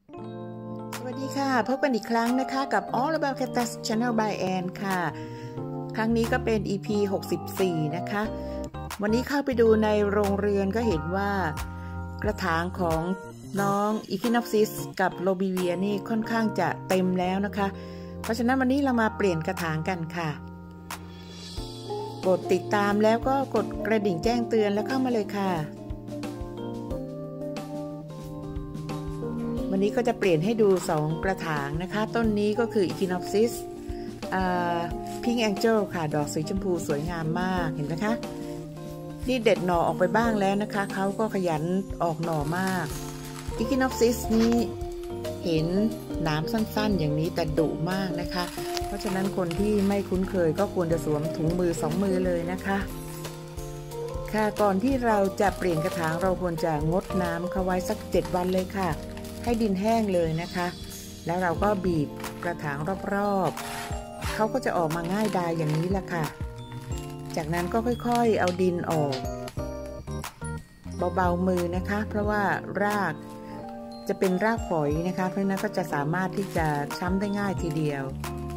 สวัสดีค่ะพบกันอีกครั้งนะคะกับ All About Cactus Channel by Ann ค่ะครั้งนี้ก็เป็น EP 64นะคะวันนี้เข้าไปดูในโรงเรือนก็เห็นว่ากระถางของน้อง Echinopsis กับ Lobelia นี่ค่อนข้างจะเต็มแล้วนะคะเพราะฉะนั้นวันนี้เรามาเปลี่ยนกระถางกันค่ะกดติดตามแล้วก็กดกระดิ่งแจ้งเตือนแล้วเข้ามาเลยค่ะวันนี้ก็จะเปลี่ยนให้ดู2กระถางนะคะต้นนี้ก็คือ Echinopsis Pink Angel ค่ะดอกสีชมพูสวยงามมากเห็นไหมคะนี่เด็ดหน่อออกไปบ้างแล้วนะคะเขาก็ขยันออกหน่อมาก Echinopsis นี้เห็นหนามสั้นๆอย่างนี้แต่ดุมากนะคะเพราะฉะนั้นคนที่ไม่คุ้นเคยก็ควรจะสวมถุงมือ2มือเลยนะคะค่ะก่อนที่เราจะเปลี่ยนกระถางเราควรจะงดน้ำเขาไว้สัก7วันเลยค่ะให้ดินแห้งเลยนะคะแล้วเราก็บีบกระถางรอบๆเขาก็จะออกมาง่ายดายอย่างนี้แหละค่ะจากนั้นก็ค่อยๆเอาดินออกเบาๆมือนะคะเพราะว่ารากจะเป็นรากฝอยนะคะเพราะนั้นก็จะสามารถที่จะช้ำได้ง่ายทีเดียว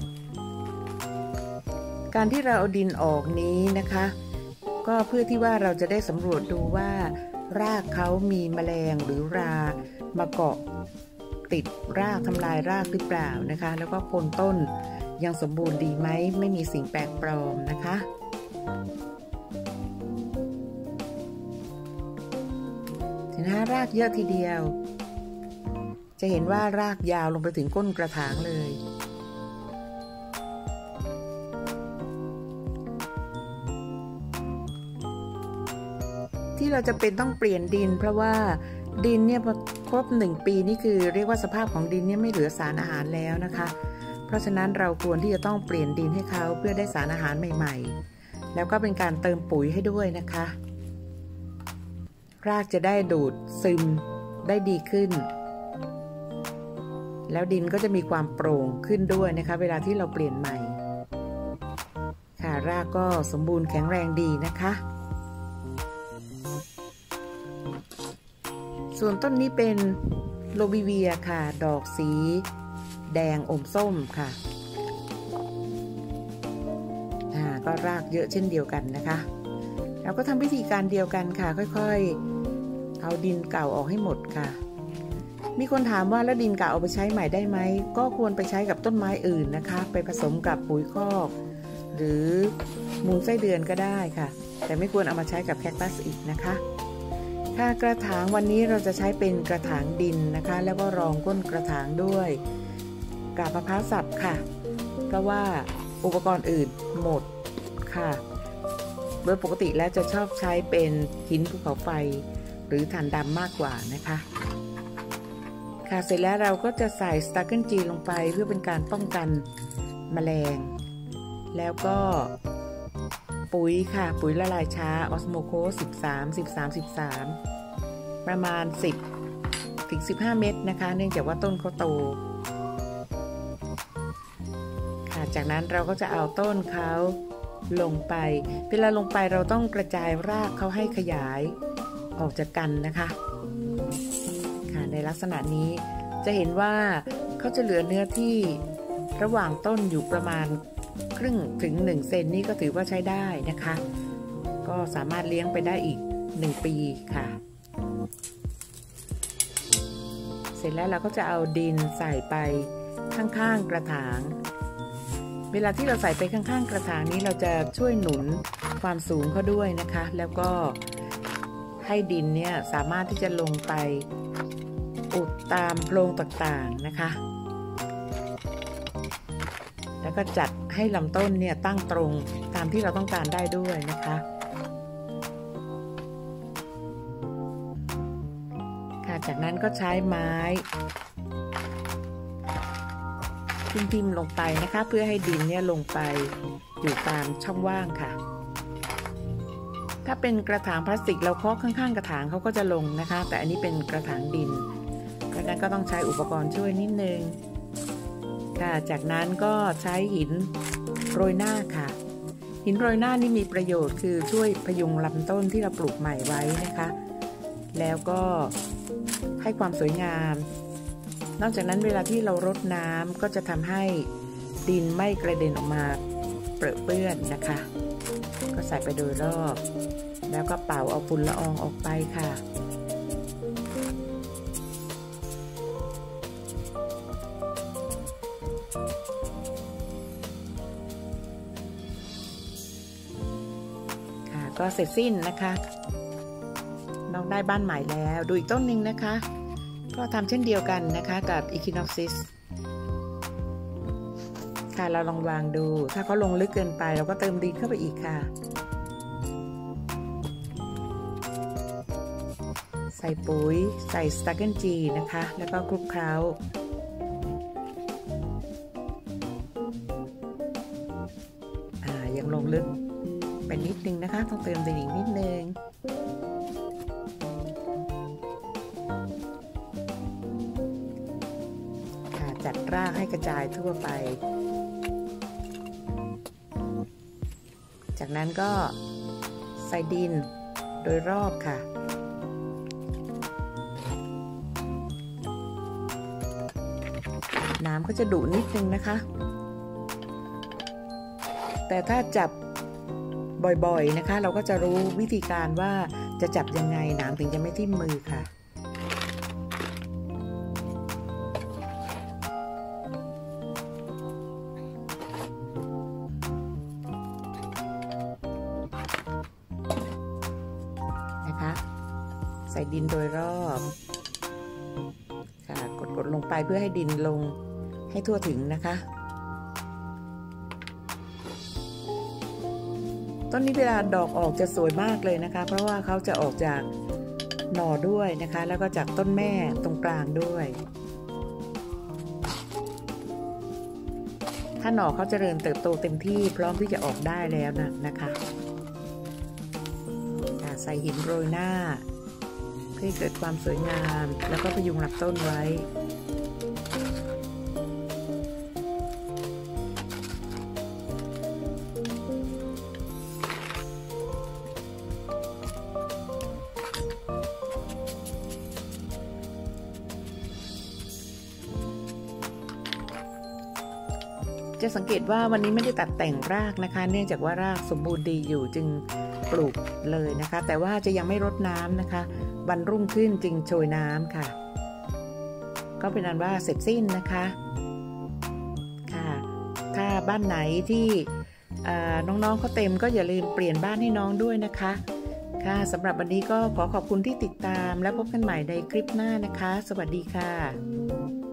การที่เราเอาดินออกนี้นะคะก็เพื่อที่ว่าเราจะได้สำรวจดูว่ารากเขามีแมลงหรือรามาเกาะติดรากทำลายรากหรือเปล่านะคะแล้วก็โคนต้นยังสมบูรณ์ดีไหมไม่มีสิ่งแปลกปลอมนะคะเห็นไหมรากเยอะทีเดียวจะเห็นว่ารากยาวลงไปถึงก้นกระถางเลยที่เราจะเป็นต้องเปลี่ยนดินเพราะว่าดินเนี่ยพอครบ1 ปีนี่คือเรียกว่าสภาพของดินเนี่ยไม่เหลือสารอาหารแล้วนะคะเพราะฉะนั้นเราควรที่จะต้องเปลี่ยนดินให้เขาเพื่อได้สารอาหารใหม่ๆแล้วก็เป็นการเติมปุ๋ยให้ด้วยนะคะรากจะได้ดูดซึมได้ดีขึ้นแล้วดินก็จะมีความโปร่งขึ้นด้วยนะคะเวลาที่เราเปลี่ยนใหม่ค่ะรากก็สมบูรณ์แข็งแรงดีนะคะส่วนต้นนี้เป็นโลบิเวียค่ะดอกสีแดงอมส้มค่ะก็รากเยอะเช่นเดียวกันนะคะเราก็ทำวิธีการเดียวกันค่ะค่อยๆเอาดินเก่าออกให้หมดค่ะมีคนถามว่าแล้วดินเก่าเอาไปใช้ใหม่ได้ไหมก็ควรไปใช้กับต้นไม้อื่นนะคะไปผสมกับปุ๋ยคอกหรือมูลไส้เดือนก็ได้ค่ะแต่ไม่ควรเอามาใช้กับแคคตัสอีกนะคะกระถางวันนี้เราจะใช้เป็นกระถางดินนะคะแล้วก็รองก้นกระถางด้วยกาบมะพร้าวสับค่ะเพราะว่าอุปกรณ์อื่นหมดค่ะโดยปกติแล้วจะชอบใช้เป็นหินภูเขาไฟหรือถ่านดำมากกว่านะคะค่ะเสร็จแล้วเราก็จะใส่สตาร์เกิลจีลงไปเพื่อเป็นการป้องกันแมลงแล้วก็ปุ๋ยค่ะปุ๋ยละลายช้าออสโมโคส13ประมาณ10 ถึง 15 เม็ดนะคะเนื่องจากว่าต้นเขาโตค่ะจากนั้นเราก็จะเอาต้นเขาลงไปเวลาลงไปเราต้องกระจายรากเขาให้ขยายออกจากกันนะคะค่ะในลักษณะนี้จะเห็นว่าเขาจะเหลือเนื้อที่ระหว่างต้นอยู่ประมาณครึ่งถึง1 เซนนี่ก็ถือว่าใช้ได้นะคะก็สามารถเลี้ยงไปได้อีก1 ปีค่ะเสร็จแล้วเราก็จะเอาดินใส่ไปข้างๆกระถางเวลาที่เราใส่ไปข้างๆกระถางนี้เราจะช่วยหนุนความสูงเขาด้วยนะคะแล้วก็ให้ดินเนี่ยสามารถที่จะลงไปอุดตามโพรงต่างๆนะคะแล้วก็จัดให้ลำต้นเนี่ยตั้งตรงตามที่เราต้องการได้ด้วยนะคะค่ะจากนั้นก็ใช้ไม้ทิ่มๆลงไปนะคะเพื่อให้ดินเนี่ยลงไปอยู่ตามช่องว่างค่ะถ้าเป็นกระถางพลาสติกเราเคาะข้างๆกระถางเขาก็จะลงนะคะแต่อันนี้เป็นกระถางดินดังนั้นก็ต้องใช้อุปกรณ์ช่วยนิดนึงค่ะจากนั้นก็ใช้หินโรยหน้าค่ะหินโรยหน้านี่มีประโยชน์คือช่วยพยุงลำต้นที่เราปลูกใหม่ไว้นะคะแล้วก็ให้ความสวยงามนอกจากนั้นเวลาที่เรารดน้ำก็จะทำให้ดินไม่กระเด็นออกมาเปื้อนนะคะก็ใส่ไปโดยรอบแล้วก็เป่าเอาฝุ่นละอองออกไปค่ะก็เสร็จสิ้นนะคะน้องได้บ้านใหม่แล้วดูอีกต้นหนึ่งนะคะก็ทำเช่นเดียวกันนะคะกับ Echinopsis ค่ะเราลองวางดูถ้าเขาลงลึกเกินไปเราก็เติมดินเข้าไปอีกค่ะใส่ปุ๋ยใส่สตาร์เกิลจีนะคะแล้วก็คลุกเคล้ายังลงลึกไปนิดนึงนะคะต้องเติมดินอีกนิดนึงค่ะจัดรากให้กระจายทั่วไปจากนั้นก็ใส่ดินโดยรอบค่ะน้ำก็จะดุนิดนึงนะคะแต่ถ้าจับบ่อยๆนะคะเราก็จะรู้วิธีการว่าจะจับยังไงน้ำถึงจะไม่ทิ่มมือค่ะนะคะใส่ดินโดยรอบค่ะกดลงไปเพื่อให้ดินลงให้ทั่วถึงนะคะต้นนี้เวลาดอกออกจะสวยมากเลยนะคะเพราะว่าเขาจะออกจากหน่อด้วยนะคะแล้วก็จากต้นแม่ตรงกลางด้วยถ้าหน่อเขาเจริญเติบโตเต็มที่พร้อมที่จะออกได้แล้วนะคะใส่หินโรยหน้าเพื่อเกิดความสวยงามแล้วก็พยุงลำต้นไว้จะสังเกตว่าวันนี้ไม่ได้ตัดแต่งรากนะคะเนื่องจากว่ารากสมบูรณ์ดีอยู่จึงปลูกเลยนะคะแต่ว่าจะยังไม่รดน้ำนะคะวันรุ่งขึ้นจึงโชยน้ำค่ะก็เป็นอันว่าเสร็จสิ้นนะคะค่ะถ้าบ้านไหนที่น้องๆเขาเต็มก็อย่าลืมเปลี่ยนบ้านให้น้องด้วยนะคะค่ะสำหรับวันนี้ก็ขอขอบคุณที่ติดตามและพบกันใหม่ในคลิปหน้านะคะสวัสดีค่ะ